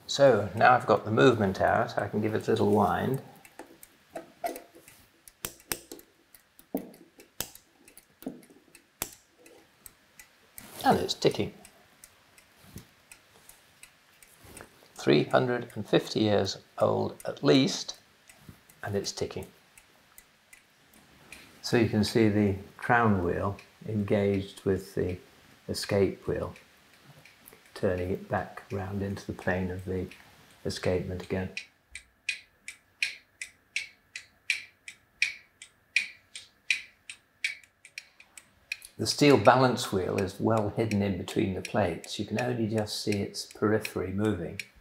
So now I've got the movement out, I can give it a little wind. And it's ticking. 350 years old at least, and it's ticking. So you can see the crown wheel engaged with the escape wheel, turning it back round into the plane of the escapement again. The steel balance wheel is well hidden in between the plates. You can only just see its periphery moving.